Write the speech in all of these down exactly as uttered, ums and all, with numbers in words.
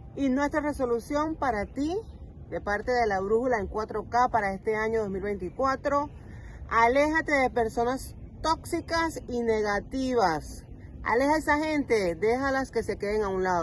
Y nuestra resolución para ti, de parte de La Brújula en cuatro K para este año dos mil veinticuatro, aléjate de personas tóxicas y negativas. Aleja a esa gente, déjalas que se queden a un lado.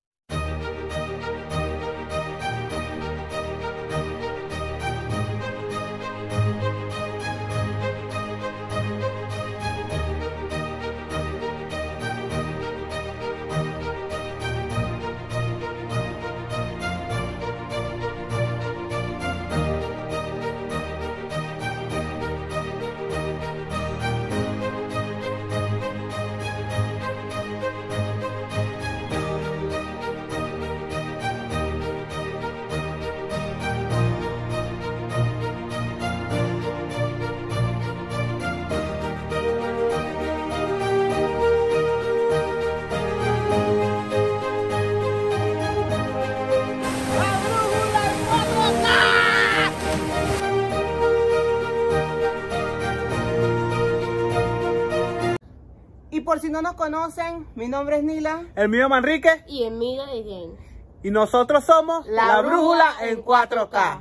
Y por si no nos conocen, mi nombre es Nila. El mío Manrique. Y el mío es Jen. Y nosotros somos La, La Brújula, Brújula en en cuatro K.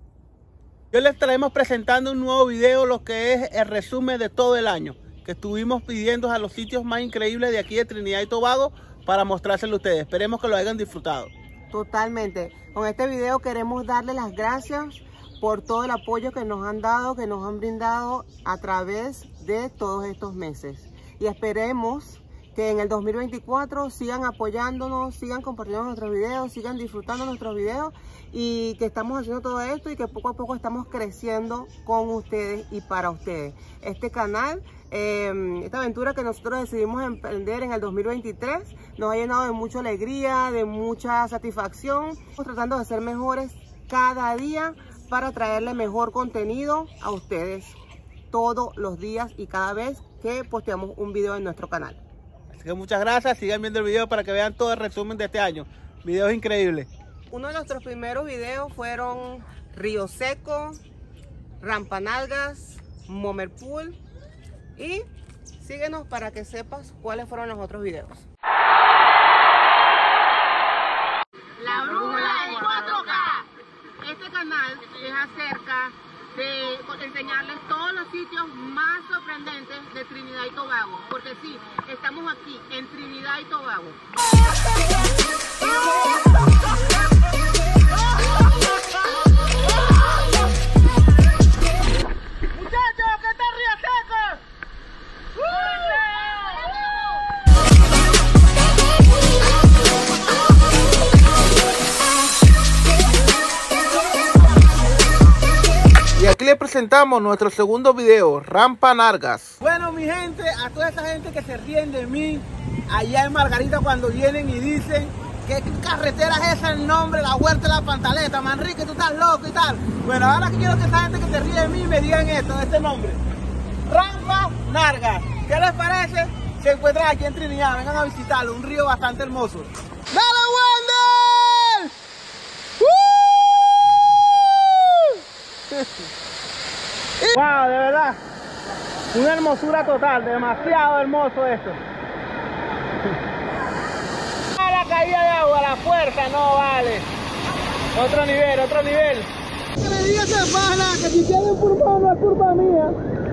Yo les estaremos presentando un nuevo video, lo que es el resumen de todo el año, que estuvimos pidiendo a los sitios más increíbles de aquí de Trinidad y Tobago para mostrárselo a ustedes. Esperemos que lo hayan disfrutado. Totalmente. Con este video queremos darle las gracias por todo el apoyo que nos han dado, que nos han brindado a través de todos estos meses. Y esperemos que en el dos mil veinticuatro sigan apoyándonos, sigan compartiendo nuestros videos, sigan disfrutando nuestros videos y que estamos haciendo todo esto y que poco a poco estamos creciendo con ustedes y para ustedes. Este canal, eh, esta aventura que nosotros decidimos emprender en el dos mil veintitrés nos ha llenado de mucha alegría, de mucha satisfacción. Estamos tratando de ser mejores cada día para traerle mejor contenido a ustedes todos los días y cada vez que posteamos un video en nuestro canal. Así que muchas gracias, sigan viendo el video para que vean todo el resumen de este año. Videos increíbles. Uno de nuestros primeros videos fueron Río Seco, Rampanalgas, Momerpool y síguenos para que sepas cuáles fueron los otros videos. La Brújula en cuatro K. Este canal es acerca de enseñarles todos los sitios más sorprendentes de Trinidad y Tobago, porque sí, estamos aquí en Trinidad y Tobago. ¡Muchachos, qué tal Río Seco! Y aquí les presentamos nuestro segundo video, Rampanalgas. Bueno, mi gente, a toda esa gente que se ríen de mí allá en Margarita cuando vienen y dicen ¿qué carretera es esa el nombre? La Huerta de la Pantaleta, Manrique, tú estás loco y tal. Bueno, ahora quiero que esa gente que se ríe de mí me digan esto, este nombre. Rampanalgas. ¿Qué les parece? Se encuentran aquí en Trinidad, vengan a visitarlo, un río bastante hermoso. ¡Dale, Wander! Wow, de verdad, una hermosura total, demasiado hermoso esto. A la caída de agua, la fuerza, no vale. Otro nivel, otro nivel. Que le digas a pana que si tiene un pulmón no es culpa mía.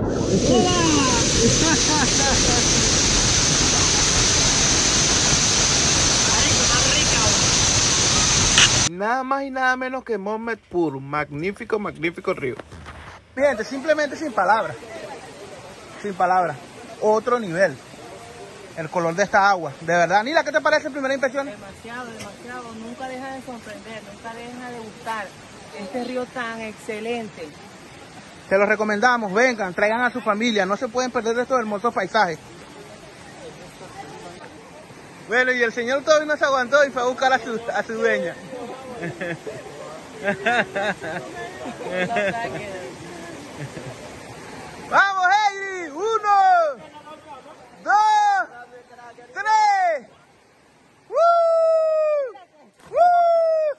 Nada más y nada menos que Momerpool, magnífico, magnífico río. Gente, simplemente sin palabras, sin palabras, otro nivel, el color de esta agua, de verdad. Nila, ¿qué te parece en primera impresión? Demasiado, demasiado, nunca deja de sorprender, nunca deja de gustar este río tan excelente. Se los recomendamos, vengan, traigan a su familia, no se pueden perder de estos hermosos paisajes. Bueno, y el señor todavía no se aguantó y fue a buscar a su, a su dueña. ¡Vamos, Heidi! ¡Uno! ¡Dos! ¡Tres! ¡Woo! ¡Woo!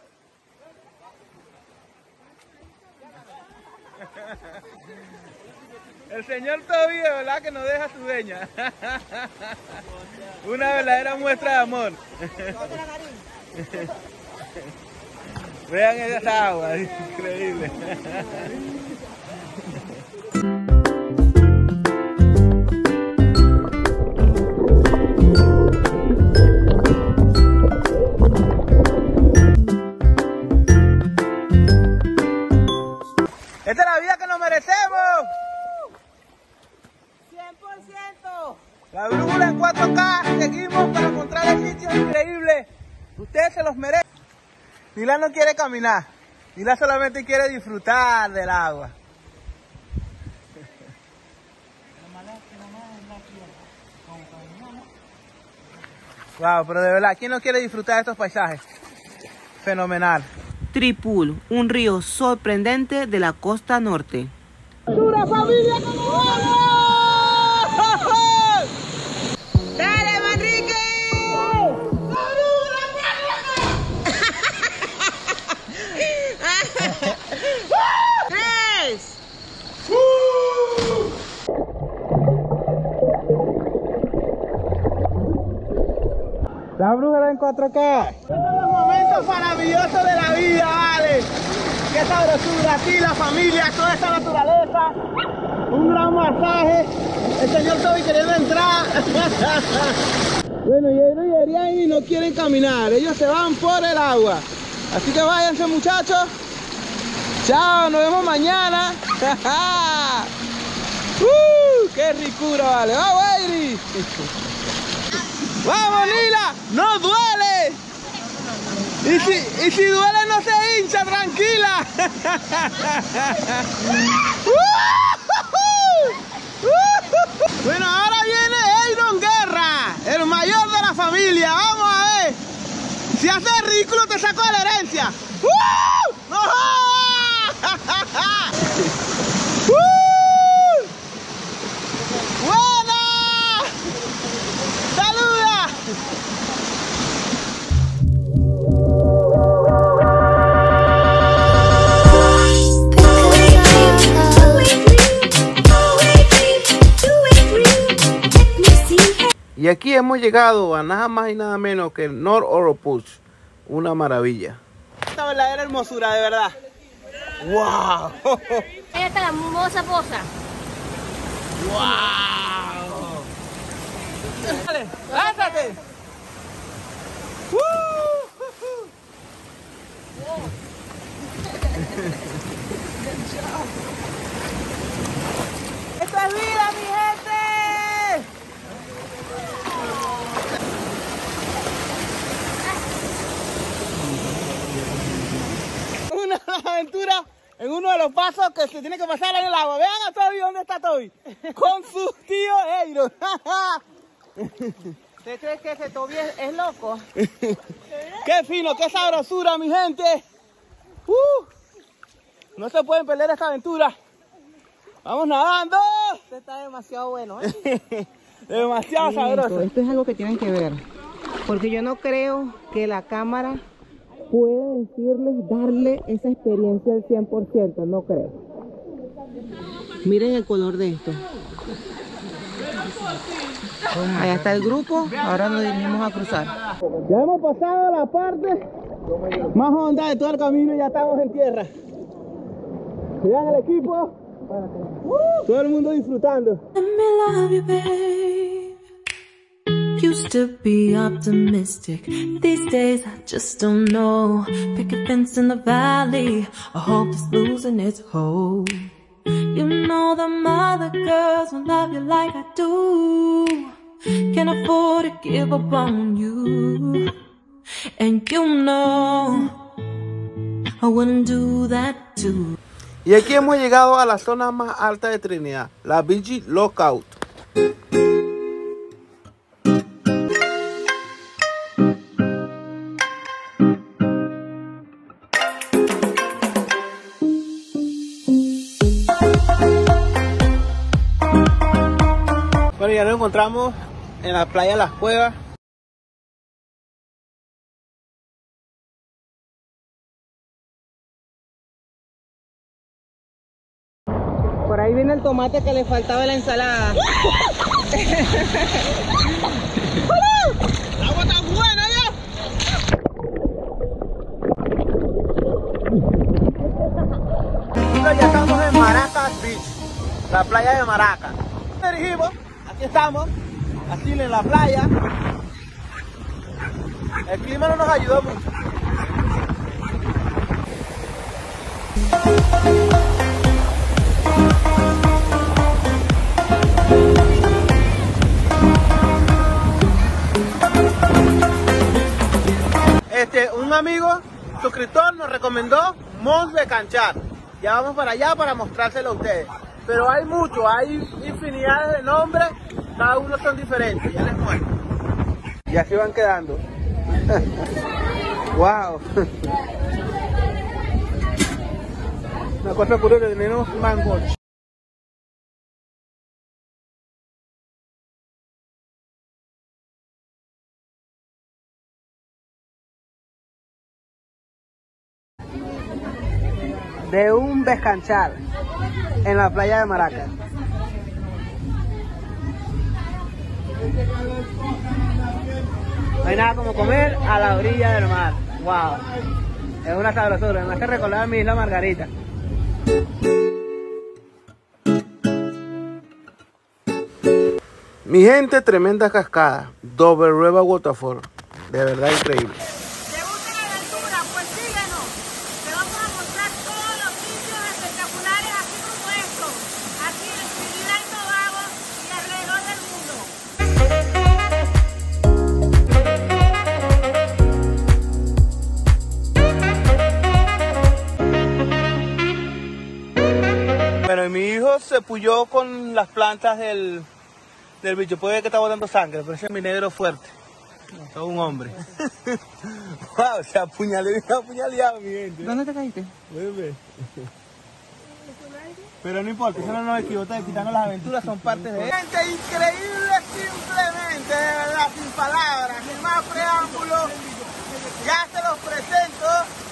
El señor todavía, ¿verdad? Que no deja a su dueña. Una verdadera muestra de amor. Vean esa agua, es increíble. ¡Esta es la vida que nos merecemos! cien por ciento. La brújula en cuatro K, seguimos para encontrar sitios increíbles. Ustedes se los merecen. Nila no quiere caminar, Nila solamente quiere disfrutar del agua. Wow, pero de verdad, ¿quién no quiere disfrutar de estos paisajes? Fenomenal. Tripul, un río sorprendente de la costa norte. ¡Dura familia, cómo vamos! ¡Dale, Manrique! ¡Tres! La brújula en cuatro K. Estos son los momentos maravillosos de la vida, vale. Qué sabrosura, aquí la familia, toda esta naturaleza. Un gran masaje. El señor Toby queriendo entrar. Bueno, y Eiro y Eriani no quieren caminar, ellos se van por el agua. Así que váyanse, muchachos. Chao, nos vemos mañana. uh, ¡Qué ricura, vale! ¡Vamos, Eiri! ¡Vamos, Nila! ¡No duele! Y si, y si duele no se hincha, tranquila. Bueno, ahora viene Eiron Guerra, el mayor de la familia. Vamos a ver. Si hace ridículo te saco de la herencia. ¡No! ¡Buena! ¡Saluda! Y aquí hemos llegado a nada más y nada menos que el North Oropouche, una maravilla. Esta verdadera hermosura, de verdad. ¡Wow! Ahí está la hermosa poza. ¡Wow! Dale, lánzate. ¡Uh! ¡Esto es vida, mi gente! Una aventura en uno de los pasos que se tiene que pasar en el agua. Vean a Toby, ¿dónde está Toby? Con su tío Eiro. ¿Usted cree que ese Toby es, es loco? ¡Qué fino, qué sabrosura, mi gente! Uh, no se pueden perder esta aventura. ¡Vamos nadando! Esto está demasiado bueno, ¿eh? Demasiado sabroso. Esto es algo que tienen que ver. Porque yo no creo que la cámara puede decirles, darle esa experiencia al cien por ciento, no creo. Miren el color de esto. Allá está el grupo, ahora nos dirigimos a cruzar. Ya hemos pasado la parte más honda de todo el camino y ya estamos en tierra. Vean el equipo, todo el mundo disfrutando. Used to be optimistic. These days I just don't know. Picket fence in the valley, a hope is losing its hold. You know them other girls won't love you like I do. Can't afford to give up on you. And you know I wouldn't do that too. Y aquí hemos llegado a la zona más alta de Trinidad, la Beachy Lookout. Bueno, ya nos encontramos en la playa de Las Cuevas. Por ahí viene el tomate que le faltaba a la ensalada. ¡El agua está buena ya! en Maracas Beach, la playa de Maracas. Nos dirigimos, aquí estamos, aquí en la playa. El clima no nos ayudó mucho. Este, un amigo suscriptor nos recomendó Mons de Canchar. Ya vamos para allá para mostrárselo a ustedes. Pero hay mucho, hay infinidad de nombres, cada uno son diferentes. Ya les muestro. Y así van quedando. Wow. Una cosa curiosa, tenemos mango. De un descanchar en la playa de Maracas. No hay nada como comer a la orilla del mar. Wow. Es una sabrosura. Me hace recordar a mi isla Margarita. Mi gente, tremenda cascada. Double River Waterfall. De verdad increíble. ¿Te gusta la aventura? Pues síguenos. Te vamos a mostrar todos los sitios espectaculares así como estos. Aquí en Trinidad y Tobago y alrededor del mundo. Bueno, mi hijo se puyó con las plantas del, del bicho. Puede que está botando sangre, pero ese es mi negro fuerte. Todo un hombre. Wow, se apuñaló y se apuñaleado, mi gente. ¿Dónde te caíste? Vuelve. Pero no importa, eso no nos equivoca de quitarnos las aventuras, son partes de... Gente, increíble simplemente, de verdad, sin palabras, sin más preámbulos. Ya se los presento.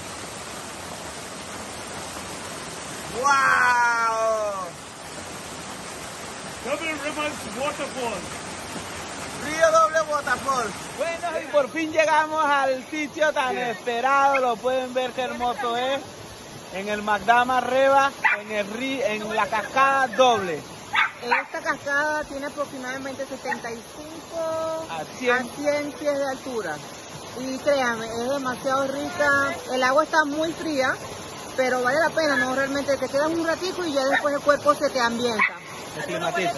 ¡Wow! Double Rivers Waterfall. Río Doble Waterfall. Bueno, y por fin llegamos al sitio tan esperado. Lo pueden ver qué hermoso es. En el Magdama Reva, en, el río, en la cascada doble. Esta cascada tiene aproximadamente setenta y cinco A cien. pies de altura. Y créanme, es demasiado rica. El agua está muy fría, pero vale la pena, ¿no? Realmente te quedas un ratico y ya después el cuerpo se te ambienta. Se climatiza.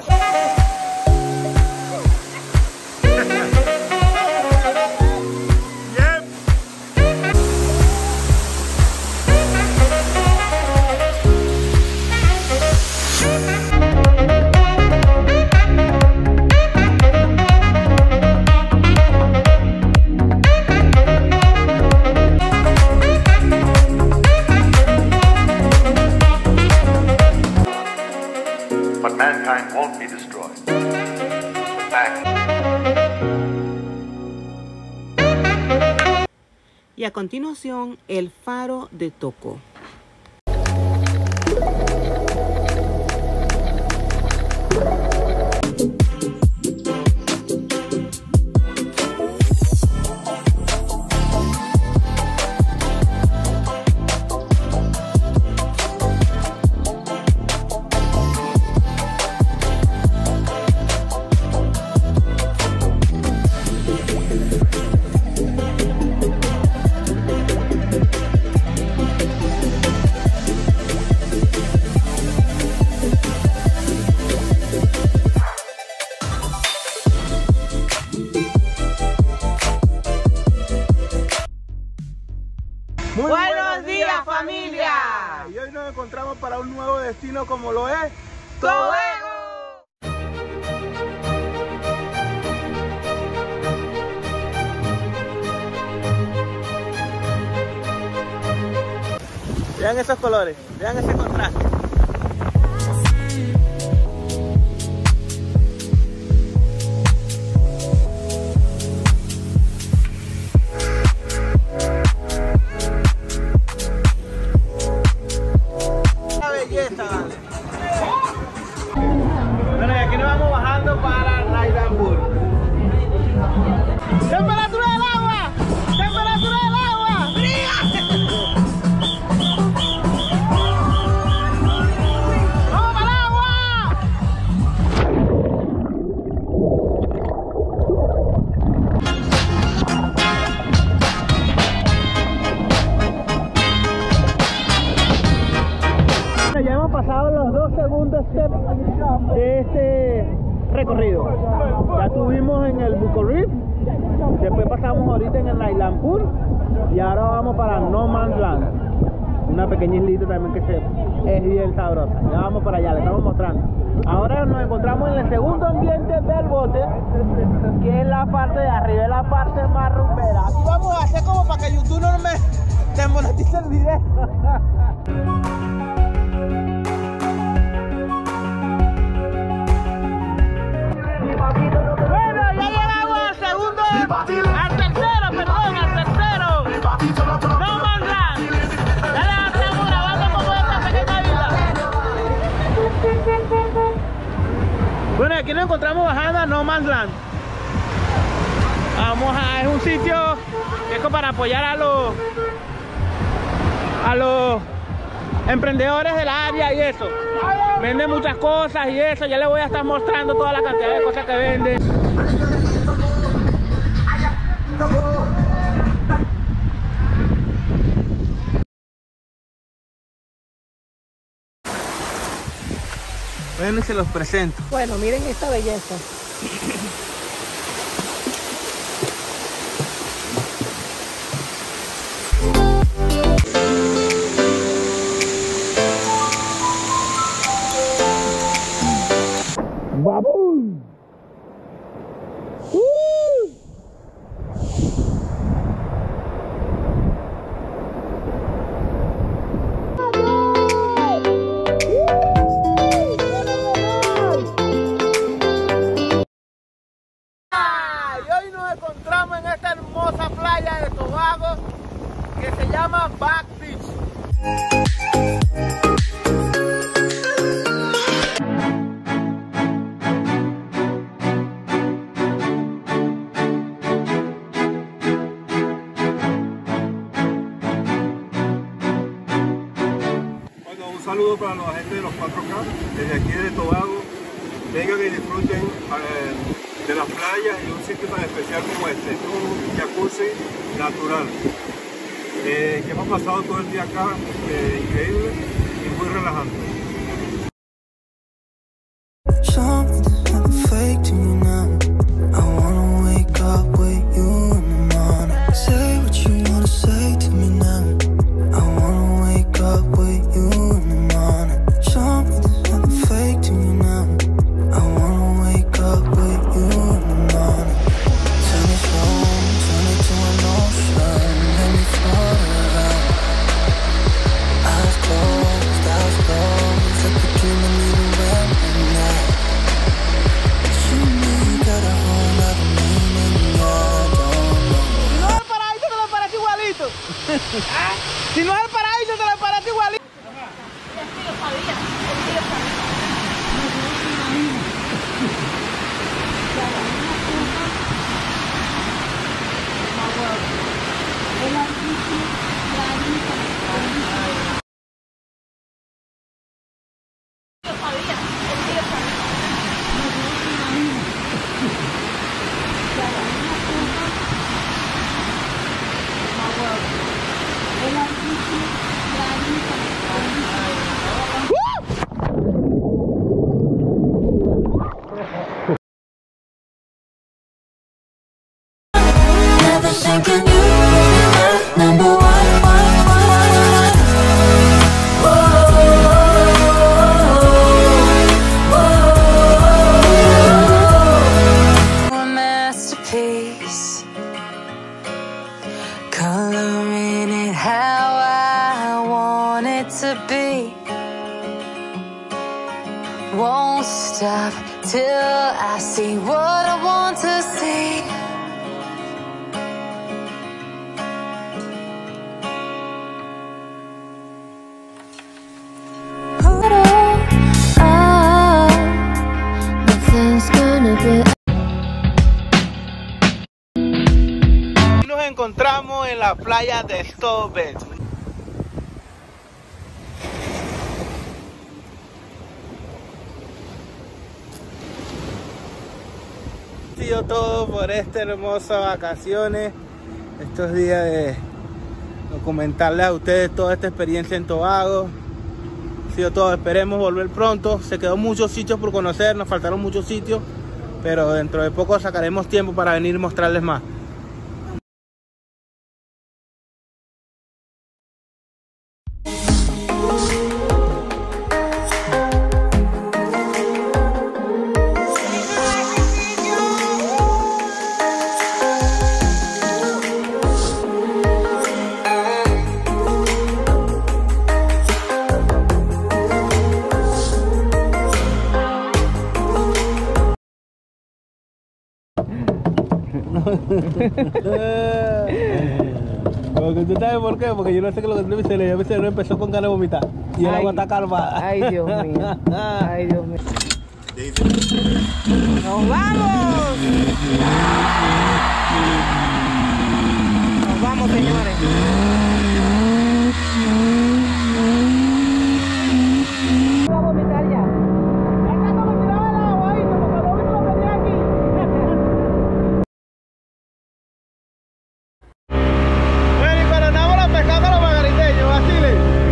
But mankind won't be destroyed. In fact, Y a continuación, el faro de Toco. Muy Buenos días, familia. Y hoy nos encontramos para un nuevo destino como lo es Tobago. Vean esos colores, vean ese contraste. Una belleza, vale. Bueno, y aquí nos vamos bajando para Raidanburg. ¡Temperatura del agua! ¡Temperatura del agua! ¡Fría! segundo step de este recorrido. Ya estuvimos en el Buko Reef, después pasamos ahorita en el Nailampur y ahora vamos para No Man's Land, una pequeña islita también que se, es bien sabrosa. Ya vamos para allá, les estamos mostrando. Ahora nos encontramos en el segundo ambiente del bote, que es la parte de arriba, es la parte más rumbera. Aquí vamos a hacer como para que YouTube no me desmonetice el video. Bueno, ya llegamos al segundo, al tercero, perdón, al tercero. No Man's Land. Ya le estamos grabando como esta pequeña isla. Bueno, aquí nos encontramos bajando a No Man's Land. Vamos a, es un sitio que es como para apoyar a los a los emprendedores del área y eso. Venden muchas cosas y eso. Ya les voy a estar mostrando toda la cantidad de cosas que venden. Bueno, y se los presento. Bueno, miren esta belleza. ¡Babum! Y hoy nos encontramos en esta hermosa playa de Tobago que se llama Back Beach. Un saludo para la gente de los cuatro K, desde aquí de Tobago. Vengan y disfruten eh, de las playas y un sitio tan especial como este. Es un jacuzzi natural. Eh, que hemos pasado todo el día acá, eh, increíble y muy relajante. Si no es el paraíso, te lo parece igualito. Coloring it how I want it to be. Won't stop till I see what I want to see. Nos encontramos en la playa de Stobet. Ha sido todo por esta hermosa vacaciones, estos días de documentarles a ustedes toda esta experiencia en Tobago. sido todo. Esperemos volver pronto. Se quedó muchos sitios por conocer, nos faltaron muchos sitios, pero dentro de poco sacaremos tiempo para venir y mostrarles más. Porque tú sabes por qué, porque yo no sé qué lo que tiene mi cerebro. Mi cerebro empezó con ganas de vomitar y el agua está calmada. Ay, Dios mío. Ay, Dios mío. ¡Nos vamos! Nos vamos, señores. Voy a vomitar ya. Esta no me tiraba el agua ahí, como que lo vi lo tenía aquí. Bueno, y coronamos la pescada a los margariteños, Basile.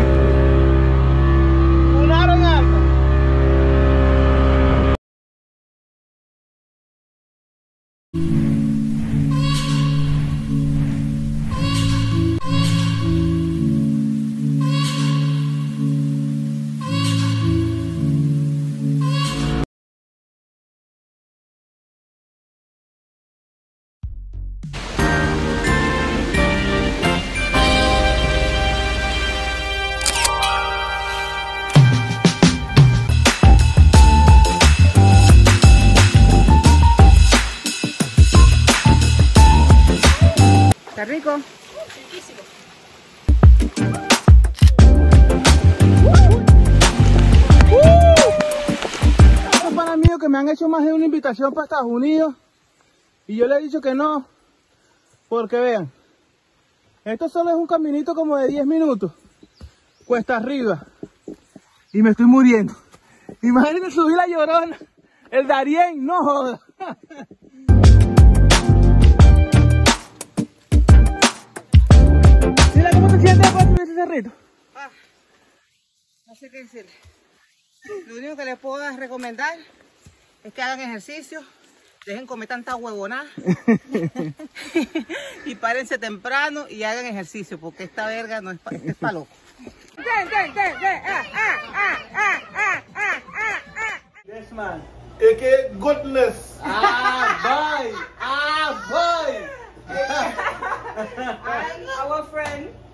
Unaron algo. ¿Está rico? Estos panas míos que me han hecho más de una invitación para Estados Unidos y yo les he dicho que no, porque vean, esto solo es un caminito como de diez minutos, cuesta arriba, y me estoy muriendo. Imagínense subir la Llorona, el Darién, no joda. Mira cómo se siente después de subir ese cerrito. Ah, no sé qué decirle. Lo único que les puedo recomendar es que hagan ejercicio, dejen comer tanta huevonada y párense temprano y hagan ejercicio, porque esta verga no es para es pa loco. Yes, man. A K A Goodness. Ah, bye. Ah, bye. Our friend